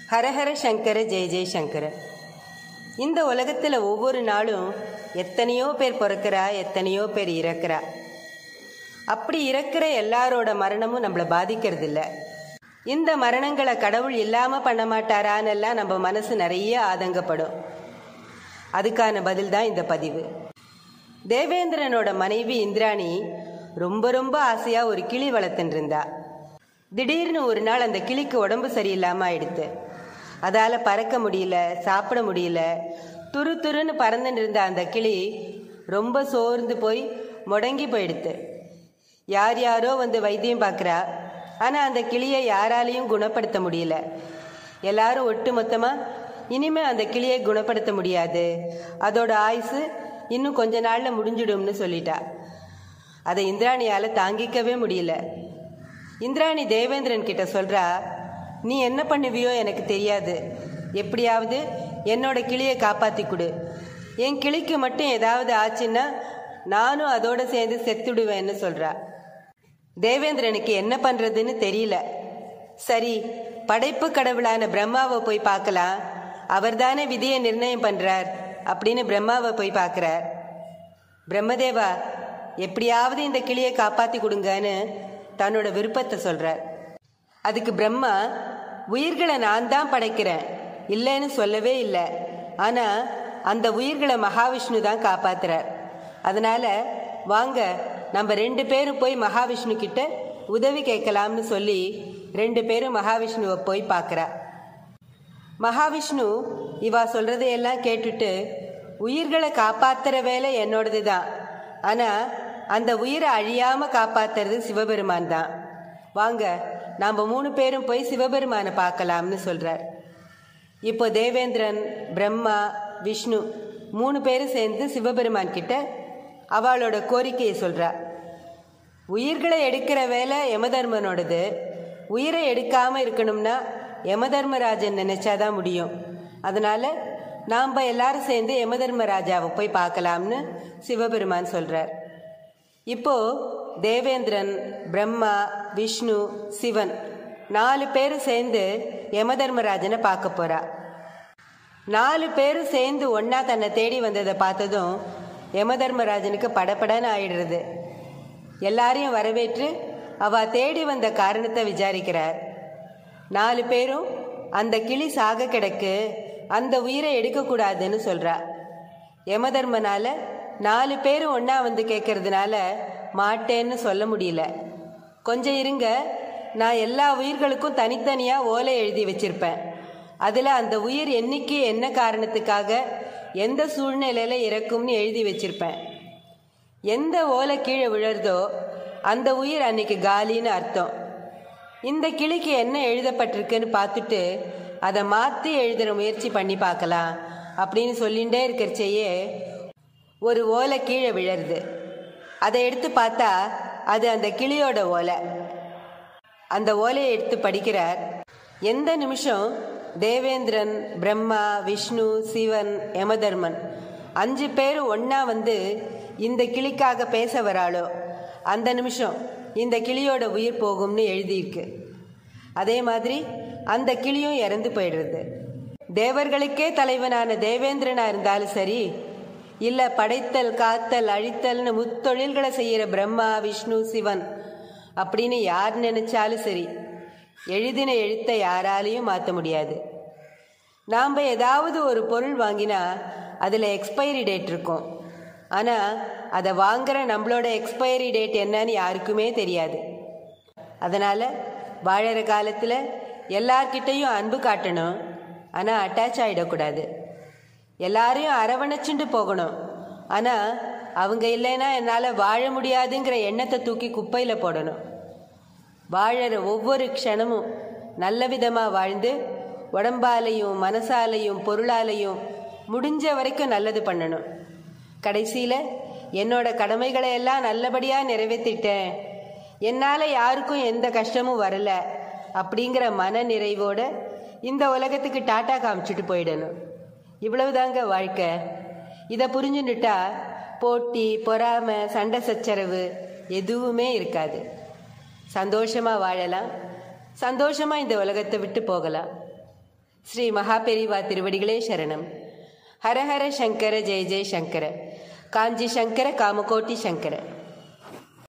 ஹரஹர சங்கர ஜெய ஜெயசங்கர. இந்த உலகத்தில் ஒவ்வொரு நாளும் எத்தனையோ பேர் பிறக்கிறா, எத்தனையோ பேர் இறக்குறா. அப்படி இறக்குற எல்லாரோட மரணமும் நம்மளை பாதிக்கிறதில்ல. இந்த மரணங்களை கடவுள் இல்லாமல் பண்ண மாட்டாரான்னெல்லாம் நம்ம மனசு நிறைய ஆதங்கப்படும். அதுக்கான பதில் தான் இந்த பதிவு. தேவேந்திரனோட மனைவி இந்திராணி ரொம்ப ரொம்ப ஆசையாக ஒரு கிளி வளர்த்துட்டு இருந்தா. திடீர்னு ஒரு நாள் அந்த கிளிக்கு உடம்பு சரியில்லாமல் ஆயிடுத்து. அதால் பறக்க முடியல, சாப்பிட முடியல. துரு துருன்னு பறந்துட்டு இருந்த அந்த கிளி ரொம்ப சோர்ந்து போய் முடங்கி போயிடுத்து. யார் யாரோ வந்து வைத்தியம் பார்க்குறா. ஆனால் அந்த கிளியை யாராலையும் குணப்படுத்த முடியல. எல்லாரும் ஒட்டு மொத்தமாக இனிமேல் அந்த கிளியை குணப்படுத்த முடியாது, அதோட ஆயுசு இன்னும் கொஞ்ச நாளில் முடிஞ்சிடும்னு சொல்லிட்டா. அதை இந்திராணியால் தாங்கிக்கவே முடியல. இந்திராணி தேவேந்திரன் கிட்ட சொல்கிறா, நீ என்ன பண்ணுவியோ எனக்கு தெரியாது, எப்படியாவது என்னோட கிளியை காப்பாற்றி கொடு. என் கிளிக்கு மட்டும் ஏதாவது ஆச்சுன்னா நானும் அதோடு சேர்ந்து செத்துடுவேன்னு சொல்கிறா. தேவேந்திரனுக்கு என்ன பண்ணுறதுன்னு தெரியல. சரி, படைப்பு கடவுளான பிரம்மாவை போய் பார்க்கலாம், அவர் தானே விதியை நிர்ணயம் பண்ணுறார் அப்படின்னு பிரம்மாவை போய் பார்க்குறார். பிரம்மதேவா, எப்படியாவது இந்த கிளியை காப்பாற்றி கொடுங்கன்னு தன்னோட விருப்பத்தை சொல்கிறார். அதுக்கு பிரம்மா, உயிர்களை நான் தான் படைக்கிறேன், இல்லைன்னு சொல்லவே இல்லை. ஆனால் அந்த உயிர்களை மகாவிஷ்ணு தான் காப்பாற்றுறார். அதனால் வாங்க நம்ம 2 பேரும் போய் மகாவிஷ்ணு கிட்ட உதவி கேட்கலாம்னு சொல்லி 2 பேரும் மகாவிஷ்ணுவை போய் பார்க்குறா. மகாவிஷ்ணு இவா சொல்கிறதையெல்லாம் கேட்டுட்டு, உயிர்களை காப்பாற்றுற வேலை என்னோடது தான், ஆனால் அந்த உயிரை அழியாமல் காப்பாற்றுறது சிவபெருமான் தான். வாங்க நாம் 3 பேரும் போய் சிவபெருமானை பார்க்கலாம்னு சொல்கிறார். இப்போ தேவேந்திரன், பிரம்மா, விஷ்ணு 3 பேரும் சேர்ந்து சிவபெருமான் கிட்ட அவளோட கோரிக்கையை சொல்கிறா. உயிர்களை எடுக்கிற வேலை யமதர்மனோடது. உயிரை எடுக்காமல் இருக்கணும்னா யமதர்மராஜன் நினைச்சாதான் முடியும். அதனால் நாம் எல்லாரும் சேர்ந்து யமதர்மராஜாவை போய் பார்க்கலாம்னு சிவபெருமான் சொல்கிறார். இப்போது தேவேந்திரன், பிரம்மா, விஷ்ணு, சிவன் 4 பேரும் சேர்ந்து யமதர்மராஜனை பார்க்க போகிறா. 4 பேரும் சேர்ந்து ஒன்றா தன்னை தேடி வந்ததை பார்த்ததும் யமதர்மராஜனுக்கு படப்படன்னு ஆயிடுறது. எல்லாரையும் வரவேற்று அவள் தேடி வந்த காரணத்தை விசாரிக்கிறார். 4 பேரும் அந்த கிளி சாக கிடக்கு, அந்த உயிரை எடுக்கக்கூடாதுன்னு சொல்கிறா. யமதர்மனால் 4 பேரும் ஒன்றா வந்து கேட்கறதுனால மாட்டேன்னு சொல்ல முடியல. கொஞ்சம் இருங்க, நான் எல்லா உயிர்களுக்கும் தனித்தனியாக ஓலை எழுதி வச்சிருப்பேன். அதில் அந்த உயிர் என்னைக்கு என்ன காரணத்துக்காக எந்த சூழ்நிலையில் இறக்கும்னு எழுதி வச்சிருப்பேன். எந்த ஓலை கீழே விழறதோ அந்த உயிர் அன்னைக்கு காலின்னு அர்த்தம். இந்த கிளிக்கு என்ன எழுதப்பட்டிருக்குன்னு பார்த்துட்டு அதை மாற்றி எழுதுகிற முயற்சி பண்ணி பார்க்கலாம் அப்படின்னு சொல்லிகிட்டே இருக்கிறச்சேயே ஒரு ஓலை கீழே விழருது. அதை எடுத்து பார்த்தா அது அந்த கிளியோட ஓலை. அந்த ஓலையை எடுத்து படிக்கிறார். எந்த நிமிஷம் தேவேந்திரன், பிரம்மா, விஷ்ணு, சிவன், யமதர்மன் 5 பேரும் ஒன்றா வந்து இந்த கிளிக்காக பேச வராளோ அந்த நிமிஷம் இந்த கிளியோட உயிர் போகும்னு எழுதியிருக்கு. அதே மாதிரி அந்த கிளியும் இறந்து போயிடுறது. தேவர்களுக்கே தலைவனான தேவேந்திரனாக இருந்தாலும் சரி, இல்லை படைத்தல், காத்தல், அழித்தல்னு முத்தொழில்களை செய்கிற பிரம்மா, விஷ்ணு, சிவன் அப்படின்னு யார் நினைச்சாலும் சரி, எழுதின எழுத்தை யாராலையும் மாற்ற முடியாது. நாம் ஏதாவது ஒரு பொருள் வாங்கினா அதில் எக்ஸ்பைரி டேட் இருக்கும். ஆனால் அதை வாங்குகிற நம்மளோட எக்ஸ்பைரி டேட் என்னன்னு யாருக்குமே தெரியாது. அதனால் வாழற காலத்தில் எல்லார்கிட்டையும் அன்பு காட்டணும், ஆனால் அட்டாச் ஆகிடக்கூடாது. எல்லாரையும் அரவணைச்சுண்டு போகணும், ஆனால் அவங்க இல்லைன்னா என்னால் வாழ முடியாதுங்கிற எண்ணத்தை தூக்கி குப்பையில் போடணும். வாழற ஒவ்வொரு க்ஷணமும் நல்ல விதமாக வாழ்ந்து உடம்பாலையும் மனசாலையும் பொருளாலையும் முடிஞ்ச வரைக்கும் நல்லது பண்ணணும். கடைசியில் என்னோட கடமைகளை எல்லாம் நல்லபடியாக நிறைவேற்றிட்டேன், என்னால் யாருக்கும் எந்த கஷ்டமும் வரலை அப்படிங்கிற மன நிறைவோடு இந்த உலகத்துக்கு டாட்டா காமிச்சிட்டு போயிடணும். இவ்வளவுதாங்க வாழ்க்கை. இதை புரிஞ்சுன்னுட்டா போட்டி, பொறாமை, சண்டை சச்சரவு எதுவுமே இருக்காது. சந்தோஷமாக வாழலாம், சந்தோஷமாக இந்த உலகத்தை விட்டு போகலாம். ஸ்ரீ மகாபெரிவா திருவடிகளே சரணம். ஹரஹர சங்கர ஜெய ஜெய சங்கர. காஞ்சி சங்கர காமகோட்டி சங்கர.